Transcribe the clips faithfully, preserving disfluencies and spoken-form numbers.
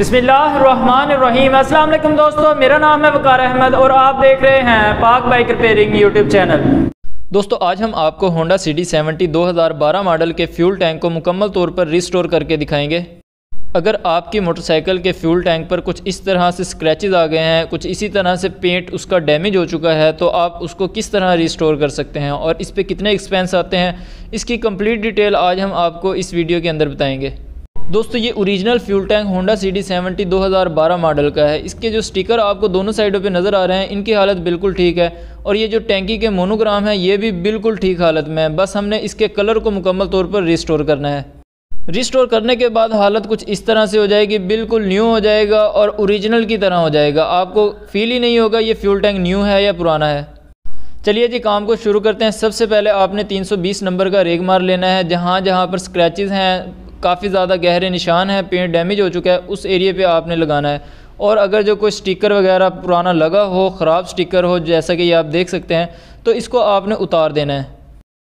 बिस्मिल्लाहिर्रहमानिर्रहीम। अस्सलाम वालेकुम दोस्तों, मेरा नाम है वकार अहमद और आप देख रहे हैं पाक बाइक रिपेयरिंग यूट्यूब चैनल। दोस्तों आज हम आपको होंडा सी डी सेवेंटी दो हज़ार बारह मॉडल के फ्यूल टैंक को मुकम्मल तौर पर रिस्टोर करके दिखाएंगे। अगर आपकी मोटरसाइकिल के फ्यूल टैंक पर कुछ इस तरह से स्क्रैचेस आ गए हैं, कुछ इसी तरह से पेंट उसका डैमेज हो चुका है, तो आप उसको किस तरह रिस्टोर कर सकते हैं और इस पे कितने एक्सपेंस आते हैं, इसकी कंप्लीट डिटेल आज हम आपको इस वीडियो के अंदर बताएंगे। दोस्तों ये original fuel tank Honda C D seventy दो हज़ार बारह मॉडल का है। इसके जो स्टिकर आपको दोनों साइडों पे नज़र आ रहे हैं, इनकी हालत बिल्कुल ठीक है और ये जो टैंकी के मोनोग्राम है ये भी बिल्कुल ठीक हालत में है। बस हमने इसके कलर को मुकम्मल तौर पर रिस्टोर करना है। रिस्टोर करने के बाद हालत कुछ इस तरह से हो जाएगी, बिल्कुल न्यू हो जाएगा और ओरिजिनल की तरह हो जाएगा। आपको फील ही नहीं होगा ये फ्यूल टैंक न्यू है या पुराना है। चलिए जी काम को शुरू करते हैं। सबसे पहले आपने तीन सौ बीस नंबर का रेग मार लेना है। जहाँ जहाँ पर स्क्रैचेस हैं, काफ़ी ज़्यादा गहरे निशान हैं, पेंट डैमेज हो चुका है, उस एरिया पे आपने लगाना है। और अगर जो कोई स्टिकर वगैरह पुराना लगा हो, ख़राब स्टिकर हो जैसा कि ये आप देख सकते हैं, तो इसको आपने उतार देना है।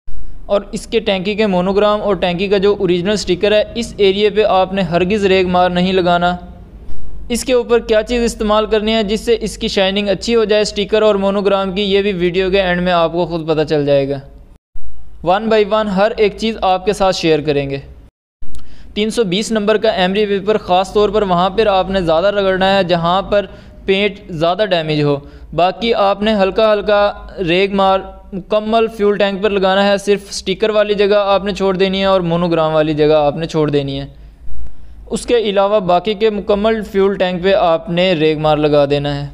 और इसके टैंकी के मोनोग्राम और टैंकी का जो ओरिजिनल स्टिकर है, इस एरिया पे आपने हरगिज़ रेग मार नहीं लगाना। इसके ऊपर क्या चीज़ इस्तेमाल करनी है जिससे इसकी शाइनिंग अच्छी हो जाए स्टिकर और मोनोग्राम की, ये भी वीडियो के एंड में आपको खुद पता चल जाएगा। वन बाई वन हर एक चीज़ आपके साथ शेयर करेंगे। तीन सौ बीस नंबर का एमरी पेपर ख़ास तौर पर वहाँ पर आपने ज़्यादा रगड़ना है जहाँ पर पेंट ज़्यादा डैमेज हो। बाकी आपने हल्का हल्का रेग मार मुकम्मल फ्यूल टैंक पर लगाना है। सिर्फ स्टिकर वाली जगह आपने छोड़ देनी है और मोनोग्राम वाली जगह आपने छोड़ देनी है। उसके अलावा बाकी के मुकम्मल फ्यूल टैंक पे आपने रेग मार लगा देना है।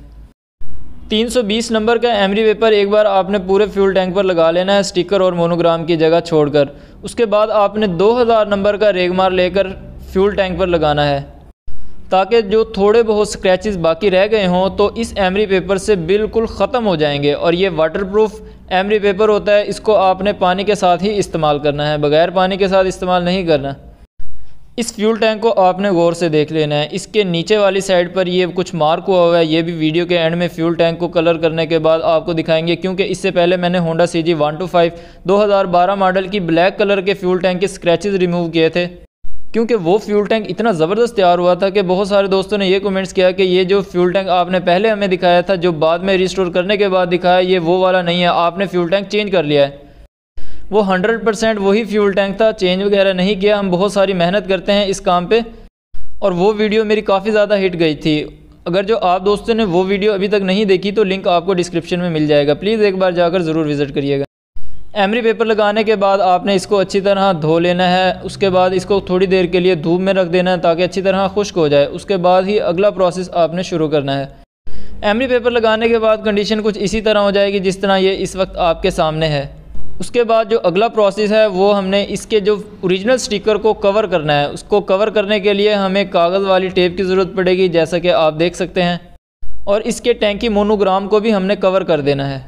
तीन सौ बीस नंबर का एमरी पेपर एक बार आपने पूरे फ्यूल टैंक पर लगा लेना है, स्टिकर और मोनोग्राम की जगह छोड़कर। उसके बाद आपने दो हज़ार नंबर का रेग मार लेकर फ्यूल टैंक पर लगाना है, ताकि जो थोड़े बहुत स्क्रैचेस बाकी रह गए हों तो इस एमरी पेपर से बिल्कुल ख़त्म हो जाएंगे। और ये वाटरप्रूफ एमरी पेपर होता है, इसको आपने पानी के साथ ही इस्तेमाल करना है, बग़ैर पानी के साथ इस्तेमाल नहीं करना। इस फ्यूल टैंक को आपने गौर से देख लेना है। इसके नीचे वाली साइड पर ये कुछ मार्क हुआ हुआ है, ये भी वीडियो के एंड में फ्यूल टैंक को कलर करने के बाद आपको दिखाएंगे, क्योंकि इससे पहले मैंने Honda C G one two five दो हज़ार बारह मॉडल की ब्लैक कलर के फ्यूल टैंक के स्क्रैचेस रिमूव किए थे। क्योंकि वो फ्यूल टैंक इतना ज़बरदस्त तैयार हुआ था कि बहुत सारे दोस्तों ने ये कमेंट्स किया कि ये जो फ्यूल टैंक आपने पहले हमें दिखाया था, जो बाद में रिस्टोर करने के बाद दिखाया, ये वो वाला नहीं है, आपने फ्यूल टैंक चेंज कर लिया है। वो हंड्रेड परसेंट वही फ्यूल टैंक था, चेंज वगैरह नहीं किया। हम बहुत सारी मेहनत करते हैं इस काम पे और वो वीडियो मेरी काफ़ी ज़्यादा हिट गई थी। अगर जो आप दोस्तों ने वो वीडियो अभी तक नहीं देखी तो लिंक आपको डिस्क्रिप्शन में मिल जाएगा, प्लीज़ एक बार जाकर ज़रूर विज़िट करिएगा। एमरी पेपर लगाने के बाद आपने इसको अच्छी तरह धो लेना है। उसके बाद इसको थोड़ी देर के लिए धूप में रख देना है ताकि अच्छी तरह खुश्क हो जाए। उसके बाद ही अगला प्रोसेस आपने शुरू करना है। एमरी पेपर लगाने के बाद कंडीशन कुछ इसी तरह हो जाएगी जिस तरह ये इस वक्त आपके सामने है। उसके बाद जो अगला प्रोसेस है वो हमने इसके जो ओरिजिनल स्टिकर को कवर करना है। उसको कवर करने के लिए हमें कागज़ वाली टेप की ज़रूरत पड़ेगी, जैसा कि आप देख सकते हैं। और इसके टैंकी मोनोग्राम को भी हमने कवर कर देना है।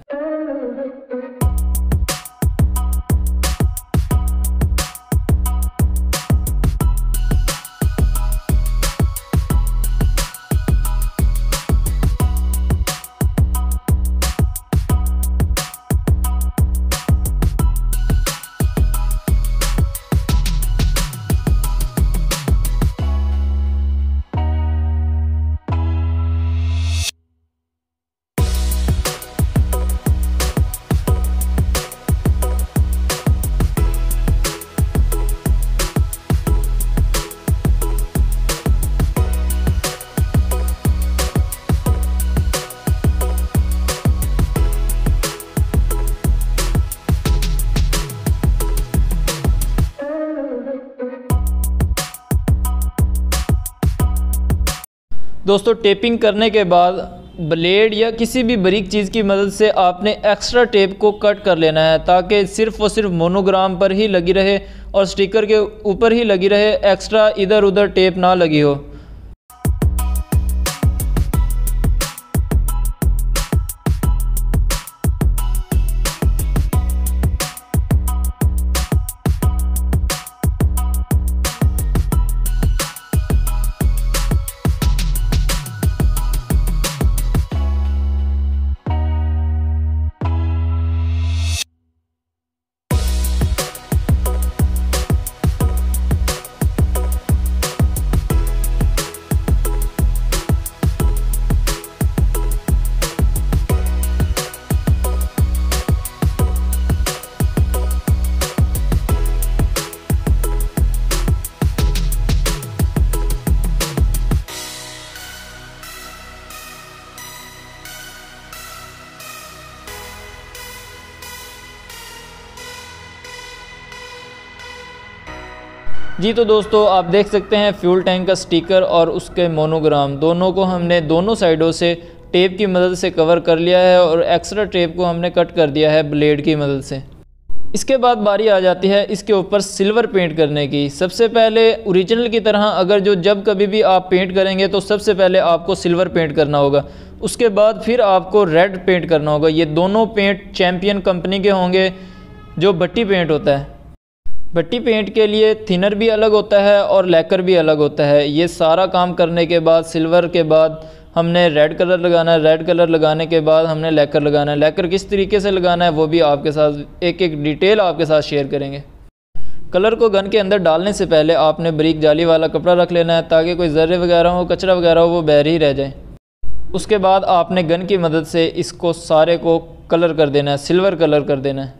दोस्तों टेपिंग करने के बाद ब्लेड या किसी भी बारीक चीज़ की मदद से आपने एक्स्ट्रा टेप को कट कर लेना है, ताकि सिर्फ़ और सिर्फ मोनोग्राम पर ही लगी रहे और स्टिकर के ऊपर ही लगी रहे, एक्स्ट्रा इधर उधर टेप ना लगी हो। जी तो दोस्तों आप देख सकते हैं फ्यूल टैंक का स्टिकर और उसके मोनोग्राम दोनों को हमने दोनों साइडों से टेप की मदद से कवर कर लिया है और एक्स्ट्रा टेप को हमने कट कर दिया है ब्लेड की मदद से। इसके बाद बारी आ जाती है इसके ऊपर सिल्वर पेंट करने की। सबसे पहले ओरिजिनल की तरह अगर जो जब कभी भी आप पेंट करेंगे तो सबसे पहले आपको सिल्वर पेंट करना होगा, उसके बाद फिर आपको रेड पेंट करना होगा। ये दोनों पेंट चैम्पियन कंपनी के होंगे जो भट्टी पेंट होता है। भट्टी पेंट के लिए थिनर भी अलग होता है और लैकर भी अलग होता है। ये सारा काम करने के बाद सिल्वर के बाद हमने रेड कलर लगाना है, रेड कलर लगाने के बाद हमने लैकर लगाना है। लैकर किस तरीके से लगाना है वो भी आपके साथ एक एक डिटेल आपके साथ शेयर करेंगे। कलर को गन के अंदर डालने से पहले आपने बारीक जाली वाला कपड़ा रख लेना है ताकि कोई जर्रे वगैरह हो, कचरा वगैरह हो, वो बहर ही रह जाए। उसके बाद आपने गन की मदद से इसको सारे को कलर कर देना है, सिल्वर कलर कर देना है।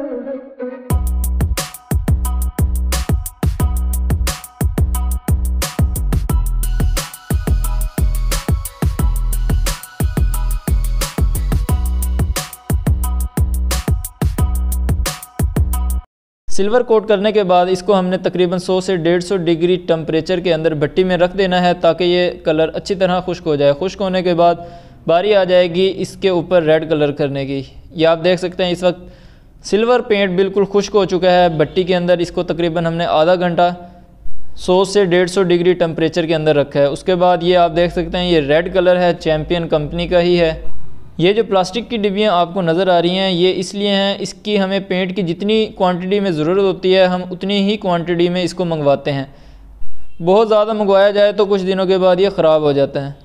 सिल्वर कोट करने के बाद इसको हमने तकरीबन सौ से डेढ़ सौ डिग्री टेम्परेचर के अंदर भट्टी में रख देना है ताकि ये कलर अच्छी तरह खुश्क हो जाए। खुश्क होने के बाद बारी आ जाएगी इसके ऊपर रेड कलर करने की। ये आप देख सकते हैं इस वक्त सिल्वर पेंट बिल्कुल खुश्क हो चुका है भट्टी के अंदर। इसको तकरीबन हमने आधा घंटा सौ से डेढ़ सौ डिग्री टेम्परेचर के अंदर रखा है। उसके बाद ये आप देख सकते हैं ये रेड कलर है, चैम्पियन कंपनी का ही है। ये जो प्लास्टिक की डिब्बियाँ आपको नज़र आ रही हैं ये इसलिए हैं, इसकी हमें पेंट की जितनी क्वांटिटी में ज़रूरत होती है हम उतनी ही क्वांटिटी में इसको मंगवाते हैं। बहुत ज़्यादा मंगवाया जाए तो कुछ दिनों के बाद ये ख़राब हो जाता है।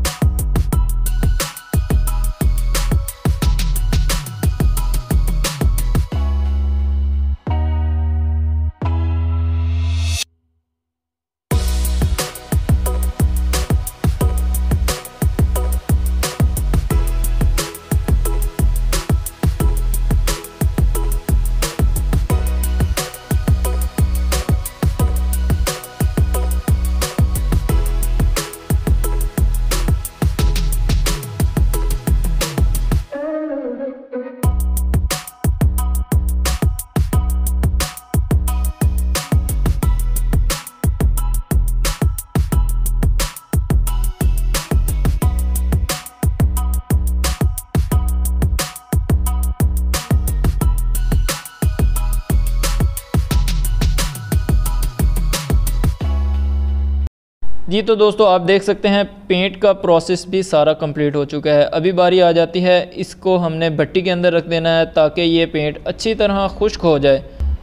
जी तो दोस्तों आप देख सकते हैं पेंट का प्रोसेस भी सारा कंप्लीट हो चुका है। अभी बारी आ जाती है इसको हमने भट्टी के अंदर रख देना है ताकि ये पेंट अच्छी तरह खुश्क हो जाए।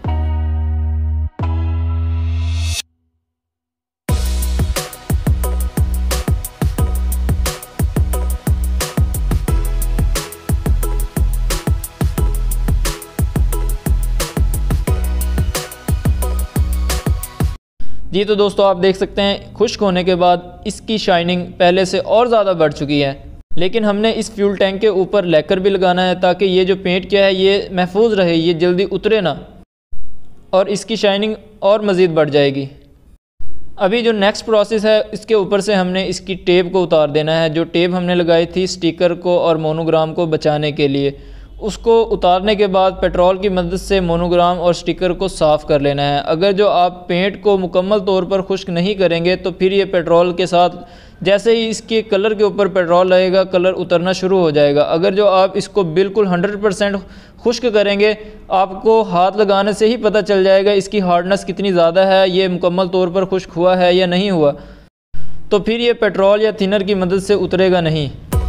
जी तो दोस्तों आप देख सकते हैं खुश्क होने के बाद इसकी शाइनिंग पहले से और ज़्यादा बढ़ चुकी है। लेकिन हमने इस फ्यूल टैंक के ऊपर लैकर भी लगाना है ताकि ये जो पेंट किया है ये महफूज रहे, ये जल्दी उतरे ना और इसकी शाइनिंग और मज़ीद बढ़ जाएगी। अभी जो नेक्स्ट प्रोसेस है इसके ऊपर से हमने इसकी टेप को उतार देना है। जो टेप हमने लगाई थी स्टिकर को और मोनोग्राम को बचाने के लिए, उसको उतारने के बाद पेट्रोल की मदद से मोनोग्राम और स्टिकर को साफ़ कर लेना है। अगर जो आप पेंट को मुकम्मल तौर पर खुश्क नहीं करेंगे तो फिर ये पेट्रोल के साथ जैसे ही इसके कलर के ऊपर पेट्रोल लगेगा कलर उतरना शुरू हो जाएगा। अगर जो आप इसको बिल्कुल हंड्रेड परसेंट खुश्क करेंगे आपको हाथ लगाने से ही पता चल जाएगा इसकी हार्डनेस कितनी ज़्यादा है, ये मुकम्मल तौर पर खुश्क हुआ है या नहीं हुआ। तो फिर ये पेट्रोल या थिनर की मदद से उतरेगा नहीं।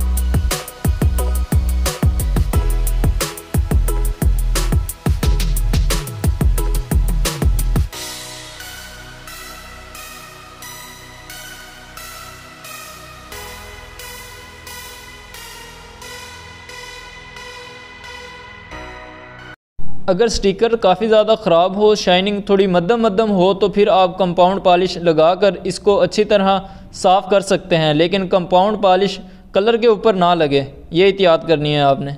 अगर स्टिकर काफ़ी ज़्यादा ख़राब हो, शाइनिंग थोड़ी मध्यम मध्यम हो तो फिर आप कंपाउंड पॉलिश लगाकर इसको अच्छी तरह साफ़ कर सकते हैं। लेकिन कंपाउंड पॉलिश कलर के ऊपर ना लगे, ये एहतियात करनी है आपने।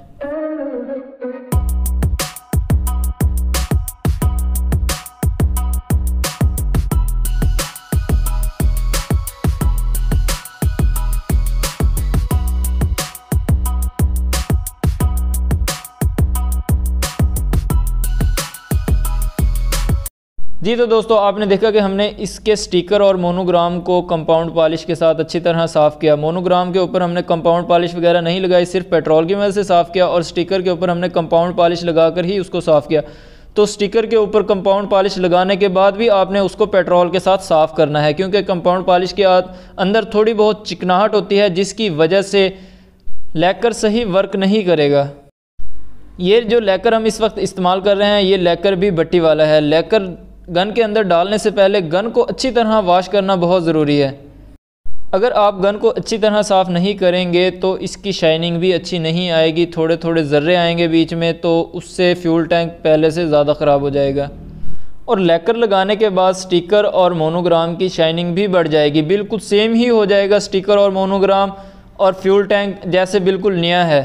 जी तो दोस्तों आपने देखा कि हमने इसके स्टिकर और मोनोग्राम को कंपाउंड पॉलिश के साथ अच्छी तरह साफ़ किया। मोनोग्राम के ऊपर हमने कंपाउंड पॉलिश वगैरह नहीं लगाई, सिर्फ पेट्रोल की मदद से साफ़ किया, और स्टिकर के ऊपर हमने कंपाउंड पॉलिश लगाकर ही उसको साफ़ किया। तो स्टिकर के ऊपर कंपाउंड पॉलिश लगाने के बाद भी आपने उसको पेट्रोल के साथ साफ़ करना है, क्योंकि कंपाउंड पॉलिश के अंदर थोड़ी बहुत चिकनाहट होती है जिसकी वजह से लैकर सही वर्क नहीं करेगा। ये जो लैकर हम इस वक्त इस्तेमाल कर रहे हैं ये लैकर भी भट्टी वाला है। लैकर गन के अंदर डालने से पहले गन को अच्छी तरह वॉश करना बहुत ज़रूरी है। अगर आप गन को अच्छी तरह साफ़ नहीं करेंगे तो इसकी शाइनिंग भी अच्छी नहीं आएगी, थोड़े थोड़े ज़र्रे आएंगे बीच में, तो उससे फ्यूल टैंक पहले से ज़्यादा ख़राब हो जाएगा। और लैकर लगाने के बाद स्टिकर और मोनोग्राम की शाइनिंग भी बढ़ जाएगी, बिल्कुल सेम ही हो जाएगा स्टिकर और मोनोग्राम, और फ्यूल टैंक जैसे बिल्कुल नया है।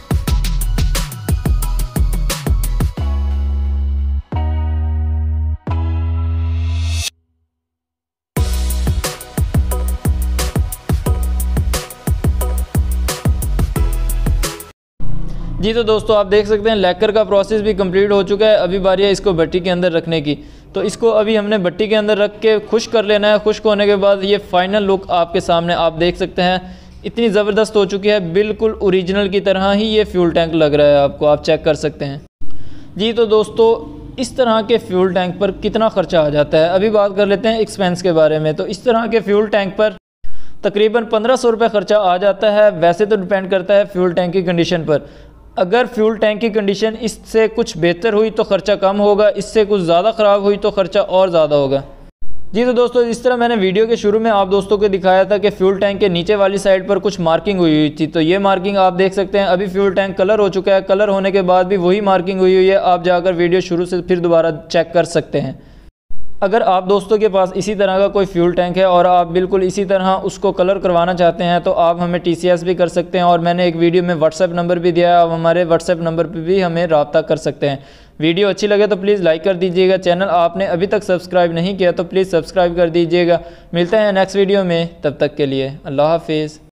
जी तो दोस्तों आप देख सकते हैं लैकर का प्रोसेस भी कंप्लीट हो चुका है। अभी बारी है इसको भट्टी के अंदर रखने की। तो इसको अभी हमने भट्टी के अंदर रख के खुश कर लेना है। खुश्क होने के बाद ये फाइनल लुक आपके सामने आप देख सकते हैं, इतनी ज़बरदस्त हो चुकी है, बिल्कुल ओरिजिनल की तरह ही ये फ्यूल टैंक लग रहा है आपको, आप चेक कर सकते हैं। जी तो दोस्तों इस तरह के फ्यूल टैंक पर कितना ख़र्चा आ जाता है, अभी बात कर लेते हैं एक्सपेंस के बारे में। तो इस तरह के फ्यूल टैंक पर तकरीबन पंद्रह सौ रुपये ख़र्चा आ जाता है। वैसे तो डिपेंड करता है फ्यूल टैंक की कंडीशन पर। अगर फ्यूल टैंक की कंडीशन इससे कुछ बेहतर हुई तो ख़र्चा कम होगा, इससे कुछ ज़्यादा ख़राब हुई तो ख़र्चा और ज़्यादा होगा। जी तो दोस्तों इस तरह मैंने वीडियो के शुरू में आप दोस्तों को दिखाया था कि फ्यूल टैंक के नीचे वाली साइड पर कुछ मार्किंग हुई हुई थी, तो ये मार्किंग आप देख सकते हैं। अभी फ्यूल टैंक कलर हो चुका है, कलर होने के बाद भी वही मार्किंग हुई हुई है। आप जाकर वीडियो शुरू से फिर दोबारा चेक कर सकते हैं। अगर आप दोस्तों के पास इसी तरह का कोई फ्यूल टैंक है और आप बिल्कुल इसी तरह उसको कलर करवाना चाहते हैं तो आप हमें टी सी एस भी कर सकते हैं, और मैंने एक वीडियो में व्हाट्सएप नंबर भी दिया है, आप हमारे व्हाट्सएप नंबर पर भी हमें रब्ता कर सकते हैं। वीडियो अच्छी लगे तो प्लीज़ लाइक कर दीजिएगा। चैनल आपने अभी तक सब्सक्राइब नहीं किया तो प्लीज़ सब्सक्राइब कर दीजिएगा। मिलते हैं नेक्स्ट वीडियो में, तब तक के लिए अल्लाह हाफिज़।